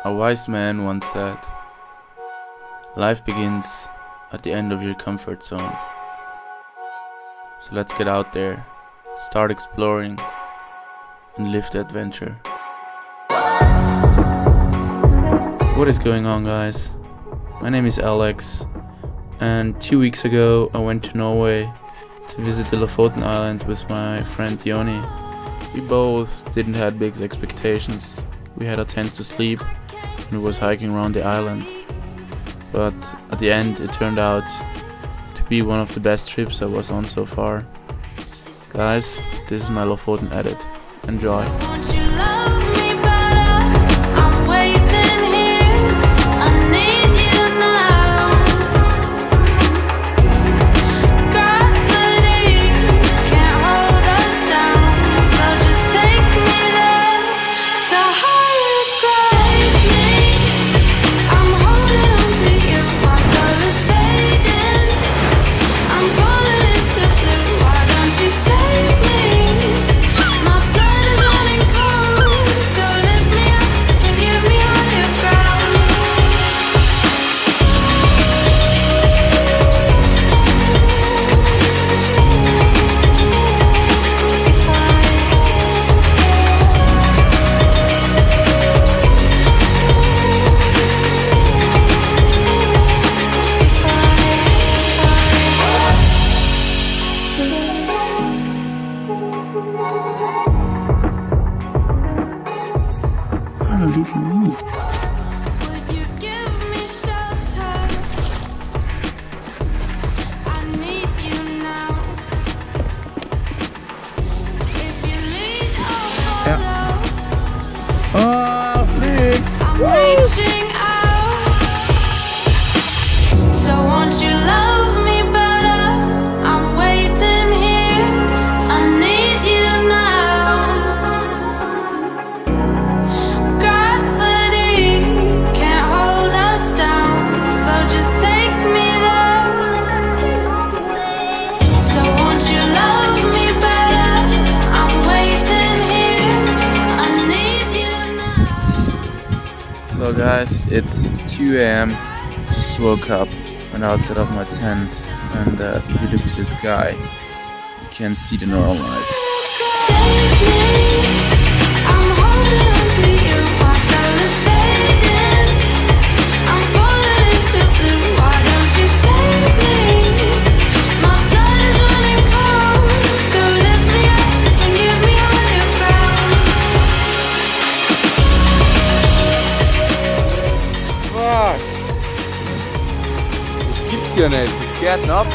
A wise man once said, "Life begins at the end of your comfort zone." So let's get out there, start exploring, and live the adventure. What is going on, guys? My name is Alex, and 2 weeks ago I went to Norway to visit the Lofoten Island with my friend Joni. We both didn't have big expectations. We had a tent to sleep and we was hiking around the island. But at the end it turned out to be one of the best trips I was on so far. Guys, this is my Lofoten edit. Enjoy. Reaching out, so won't you love me better? I'm waiting here, I need you now. Gravity can't hold us down, so just take me there. So won't you love me better? I'm waiting here, I need you now. So guys, it's 2 AM, just woke up, went outside of my tent, and if you look to the sky, you can see the northern lights. Das gibt's ja nicht, das geht ab.